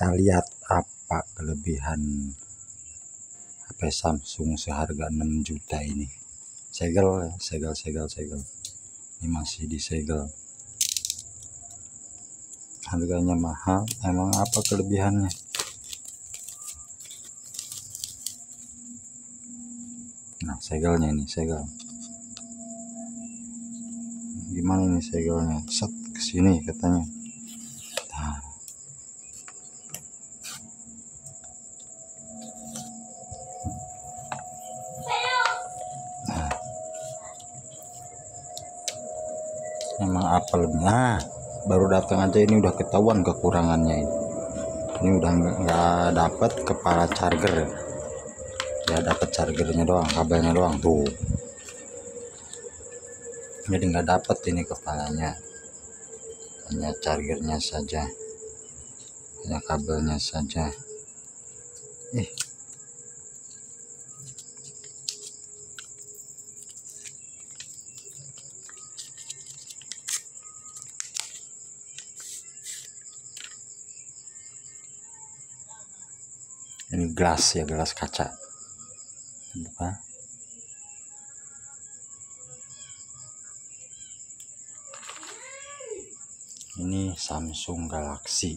Kita lihat apa kelebihan HP Samsung seharga 6 juta ini. Segel. Ini masih disegel. Harganya mahal, emang apa kelebihannya? Nah, segelnya ini segel. Gimana ini segelnya? Set ke sini katanya. Nah. Emang apa lebih? Nah, baru datang aja ini udah ketahuan kekurangannya ini. Ini udah nggak dapat kepala charger. Ya dapat chargernya doang, kabelnya doang tuh. Jadi nggak dapat ini kepalanya, hanya chargernya saja, hanya kabelnya saja. Ini gelas ya, gelas kaca. Buka. Ini Samsung Galaxy.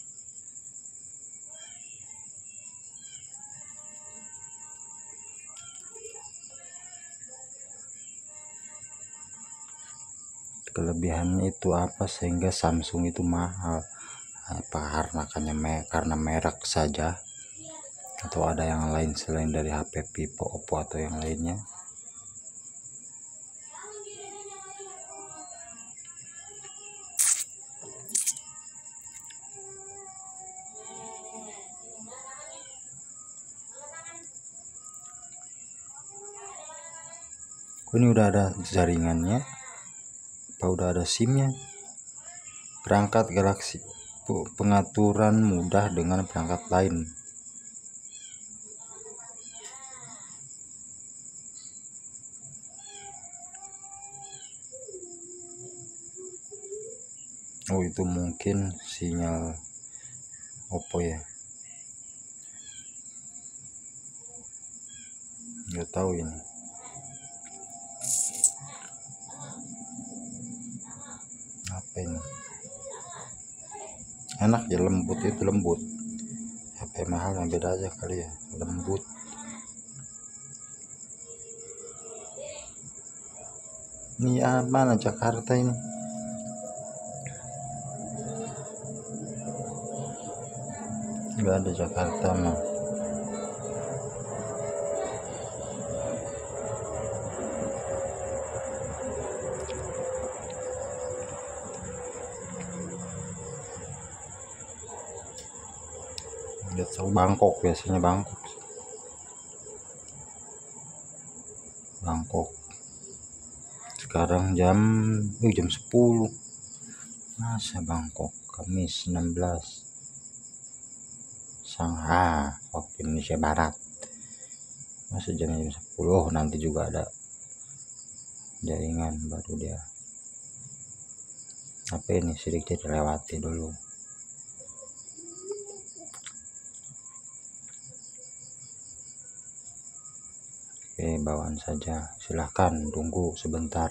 Kelebihannya itu apa sehingga Samsung itu mahal? Apa karena merek saja, atau ada yang lain selain dari HP Vivo, Oppo atau yang lainnya? Ini udah ada jaringannya, apa udah ada SIM-nya? Perangkat Galaxy, pengaturan mudah dengan perangkat lain. Oh, itu mungkin sinyal Oppo ya, nggak tahu ini. Apa ini? Enak ya, lembut, itu lembut. HP mahal yang beda aja kali ya, lembut. Ini ya, mana Jakarta ini? Nggak ada Jakarta mah. Nggak tahu, Bangkok biasanya, Bangkok. Sekarang jam 10. Masa Bangkok, Kamis 16 Shanghai waktu Indonesia Barat. Masa jam 10? Nanti juga ada jaringan baru dia. Apa ini sedikit dilewati dulu. Oke, bawaan saja, silahkan tunggu sebentar.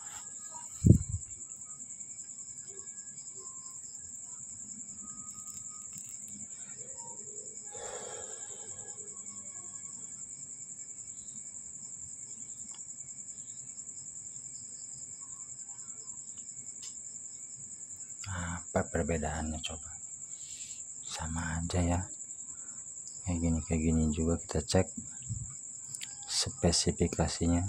Apa perbedaannya coba? Sama aja ya, kayak gini juga. Kita cek spesifikasinya.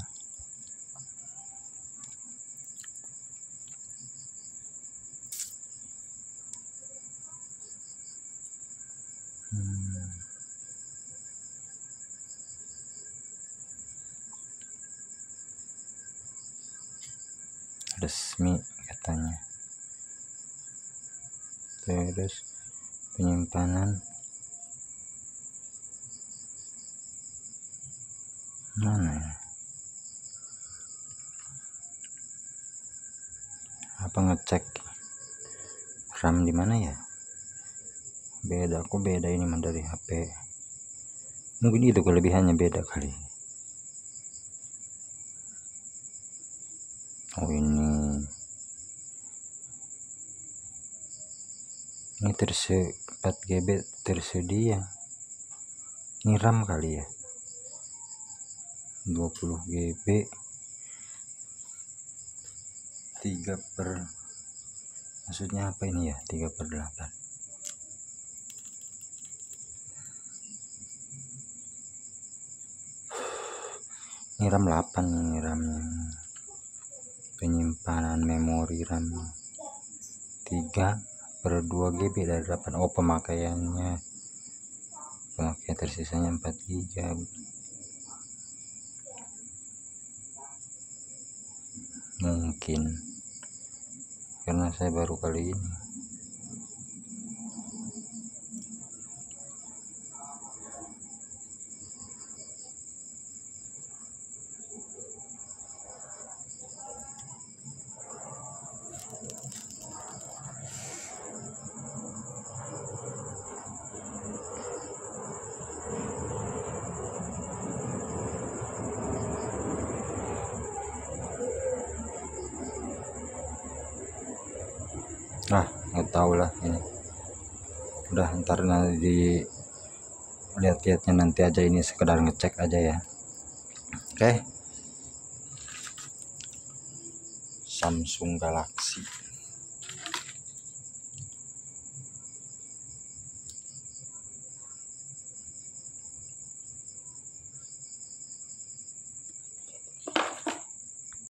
Resmi katanya. Terus penyimpanan mana ya? Apa ngecek RAM di mana ya? Beda, kok beda ini mah dari HP. Mungkin itu kelebihannya, beda kali. Oh ini 4 GB tersedia. Ini RAM kali ya, 20 GB 3/, maksudnya apa ini ya, 3/8. Ini RAM 8, ini RAM penyimpanan memori RAM 3/2 GB dari 8. Oh pemakaian tersisanya 4 GB. Mungkin karena saya baru kali ini. Nggak tahu lah ini. Udah ntar nanti lihat-lihatnya nanti aja, ini sekedar ngecek aja ya. Oke. Samsung Galaxy